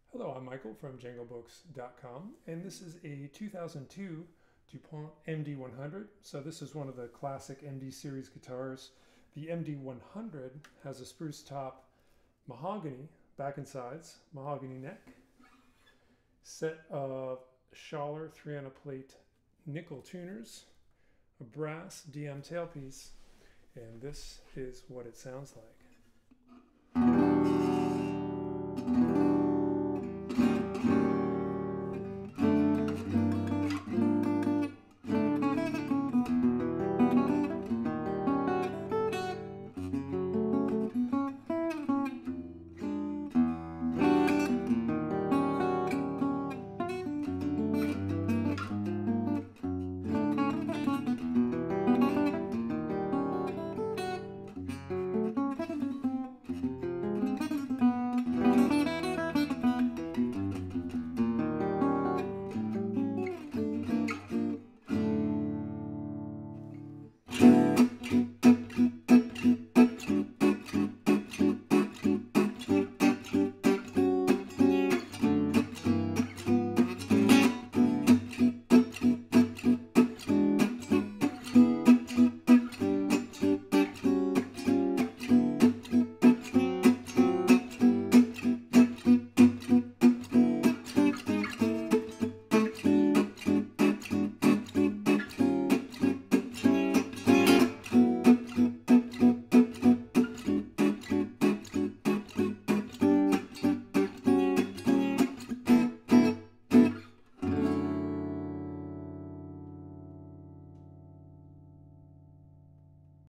Hello, I'm Michael from janglebooks.com, and this is a 2002 Dupont MD100. So this is one of the classic MD series guitars. The MD100 has a spruce top, mahogany back and sides, mahogany neck, set of Schaller 3-plate nickel tuners, a brass DM tailpiece, and this is what it sounds like.